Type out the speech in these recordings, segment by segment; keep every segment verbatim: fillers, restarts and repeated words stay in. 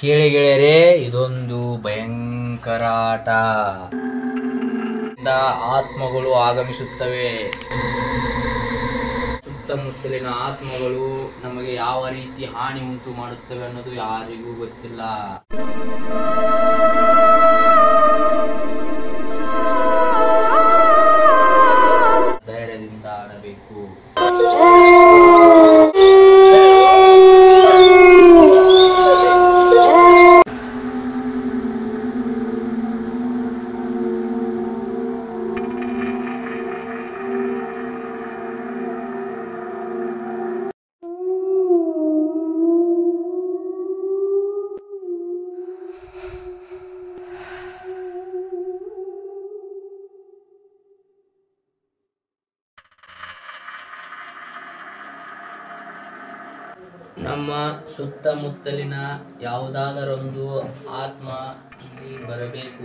ಕೇಳಿ ಗೆಳೆಯರೇ, ಇದೊಂದು ಭಯಂಕರ ಆಟ. ಆತ್ಮಗಳು ಆಗಮಿಸುತ್ತವೆ. ಸುತ್ತಮುತ್ತಲಿನ ಆತ್ಮಗಳು ನಮಗೆ ಯಾವ ರೀತಿ ಹಾನಿ ಉಂಟು ಮಾಡುತ್ತವೆ ಅನ್ನೋದು ಯಾರಿಗೂ ಗೊತ್ತಿಲ್ಲ. ಧೈರ್ಯದಿಂದ ಆಡಬೇಕು. ನಮ್ಮ ಸುತ್ತಮುತ್ತಲಿನ ಯಾವುದಾದರೊಂದು ಆತ್ಮ ಇಲ್ಲಿ ಬರಬೇಕು.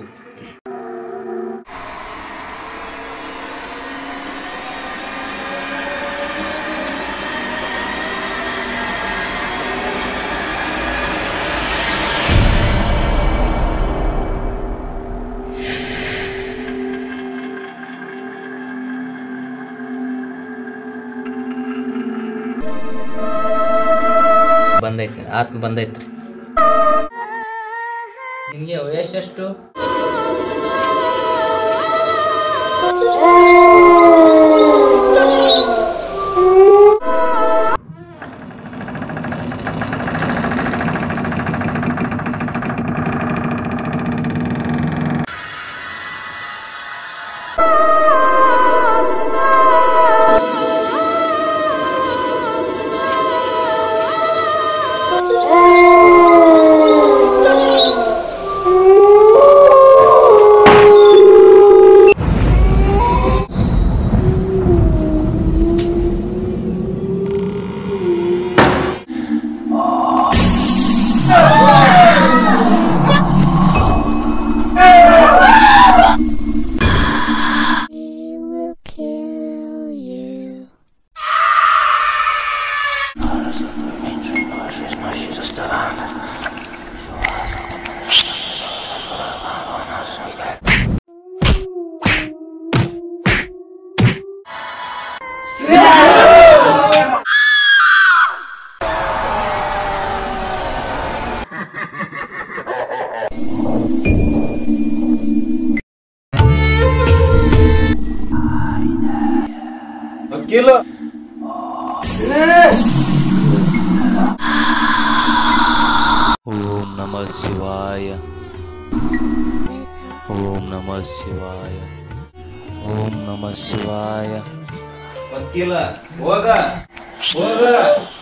ಬಂದೈತೆ, ಆತ್ಮ ಬಂದೈತೆ. ನಿಮಗೆ ವಯಸ್ಸೆಷ್ಟು? ಓಂ ನಮಃ ಶಿವಾಯ, ಓಂ ನಮಃ ಶಿವಾಯ, ಓಂ ನಮಃ ಶಿವಾಯ. ವಕೀಲ ಹೋಗ ಹೋಗ